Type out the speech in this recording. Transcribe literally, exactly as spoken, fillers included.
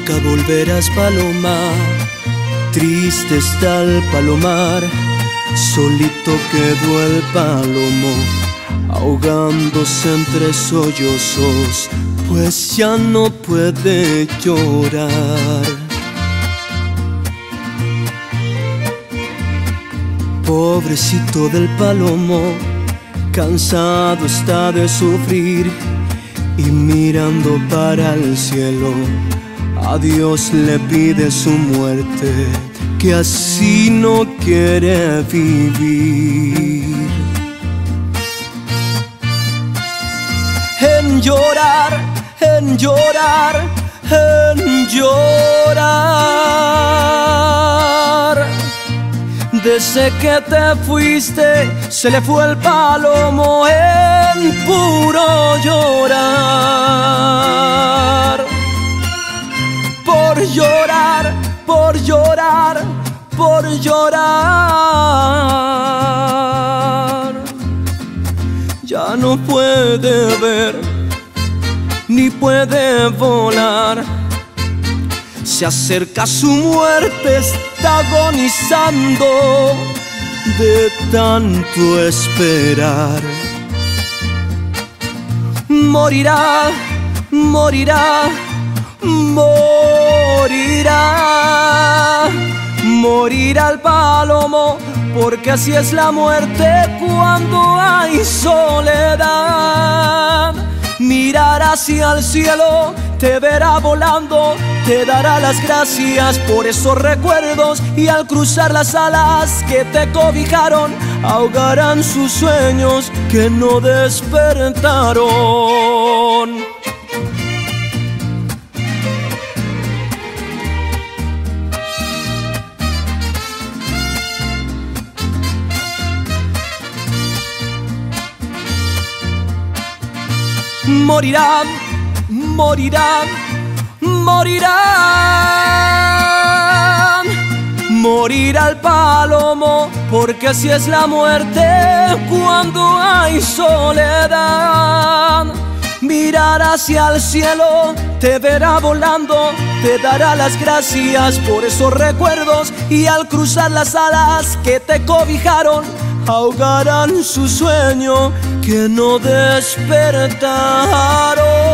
nunca volverás, paloma. Triste está el palomar, solito quedó el palomo, ahogándose entre sollozos, pues ya no puede llorar. Pobrecito del palomo, cansado está de sufrir, y mirando para el cielo, a Dios le pide su muerte, que así no quiere vivir. En llorar, en llorar, en llorar. Desde que te fuiste, se le fue el palomo en puro llorar. Por llorar, por llorar, por llorar. Ya no puede ver, ni puede volar. Se acerca su muerte, está agonizando de tanto esperar. Morirá, morirá, morirá. Morirá el palomo, porque así es la muerte cuando hay soledad. Mirar hacia el cielo, te verá volando, te dará las gracias por esos recuerdos, y al cruzar las alas que te cobijaron, ahogarán sus sueños que no despertaron. Morirán, morirán, morirán. Morirá el palomo, porque así es la muerte cuando hay soledad. Mirar hacia el cielo, te verá volando, te dará las gracias por esos recuerdos, y al cruzar las alas que te cobijaron, ahogarán su sueño que no despertaron.